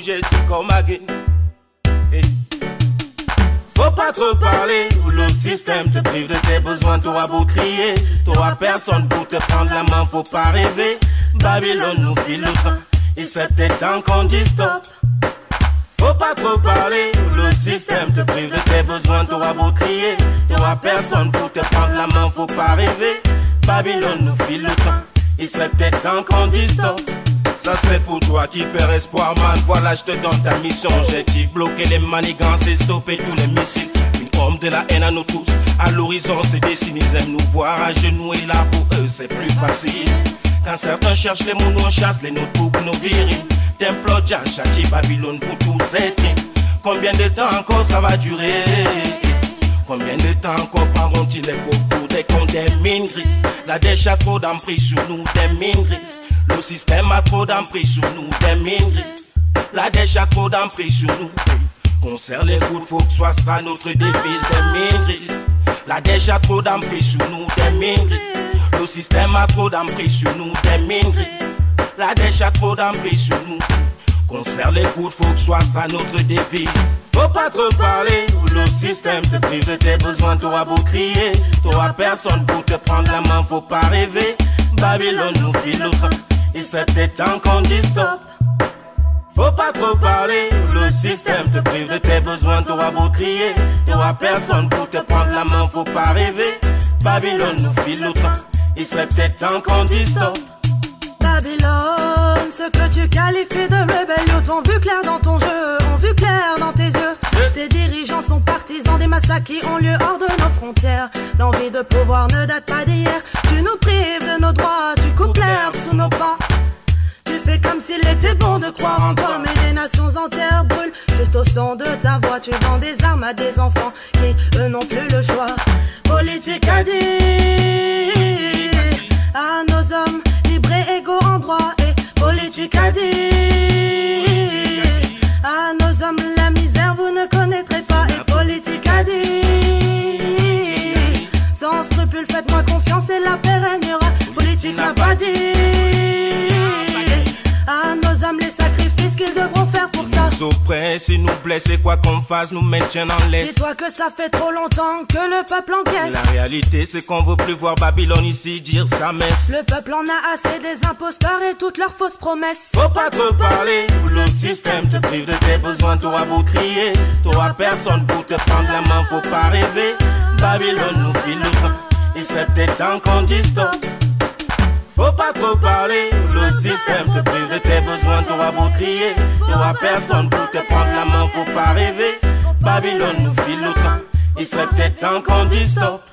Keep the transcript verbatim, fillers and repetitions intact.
bouger, c'est comme again. Hey. Faut pas trop parler, ou le système te prive de tes besoins, t'auras beau crier, t'auras personne pour te prendre la main, faut pas rêver. Babylone nous file le train, et c'est peut-être temps qu'on dit stop. Faut pas trop parler, ou le système te prive de tes besoins, t'auras beau crier, t'auras personne pour te prendre la main, faut pas rêver. Babylone nous file le train, et c'est peut-être temps qu'on dit stop. Ça c'est pour toi qui perds espoir, man. Voilà, je te donne ta mission. Objectif, bloquer les manigances et stopper tous les missiles. Une homme de la haine à nous tous. À l'horizon, c'est dessiné. Ils aiment nous voir à genoux et là pour eux, c'est plus facile. Quand certains cherchent les mots, nous on chasse les notebooks, nos virils. Temple, Jah, châtie Babylone pour tous ces crimes. Combien de temps encore ça va durer? Combien de temps encore prendront-ils les pauvres pour des comptes des mines grises? La dèche a trop d'emprise sur nous, des mines grises. Le système a trop d'emprise sur nous, des mines grises. La dèche a trop d'emprise sur nous. Concerne les gouttes, faut que soit ça notre devise, des mines grises. La dèche a trop d'emprise sur nous, des mines grises. Le système a trop d'emprise sur nous, des mines grises. La dèche a trop d'emprise sur nous. Concerne les gouttes, faut que soit ça notre devise. Faut pas trop parler, ou le système te prive de tes besoins, t'auras beau crier, t'auras personne pour te prendre la main, faut pas rêver. Babylone nous file le train, et c'est peut-être temps qu'on dit stop. Faut pas trop parler, ou le système te prive de tes besoins, t'auras beau crier, t'auras personne pour te prendre la main, faut pas rêver. Babylone nous file le train, et c'est peut-être temps qu'on dit stop. Babylone, ce que tu qualifies de rébellion, t'ont vu clair dans ton jeu, ont vu clair dans tes yeux. Yes. Tes dirigeants sont partisans des massacres qui ont lieu hors de nos frontières. L'envie de pouvoir ne date pas d'hier. Tu nous prives de nos droits, tu coupes l'herbe sous nos pas. Tu fais comme s'il était bon de croire en toi, mais des nations entières brûlent juste au son de ta voix. Tu vends des armes à des enfants qui, eux, n'ont plus le choix. Politique a dit à nos hommes libres et égaux en droit, et politique a dit à nos hommes la misère vous ne connaîtrez pas, et politique a dit sans scrupule faites-moi confiance et la paix régnera. Politique n'a pas dit à nos âmes les sacrifices qu'ils devront faire pour ça. Nous oppressent et nous blessent et quoi qu'on fasse nous maintiennent en laisse. Dis-toi que ça fait trop longtemps que le peuple encaisse. La réalité c'est qu'on veut plus voir Babylone ici dire sa messe. Le peuple en a assez des imposteurs et toutes leurs fausses promesses. Faut pas trop parler, ou le système te prive de tes besoins, t'auras beau crier, t'auras personne pour te prendre la main, faut pas rêver. Babylone nous file le train, et c'est peut-être temps qu'on dit stop. Faut pas trop parler, le système te prive de tes besoins, t'auras beau crier, t'auras personne pour te prendre la main, faut pas rêver. Babylone nous file le train, il serait peut-être temps qu'on dit stop.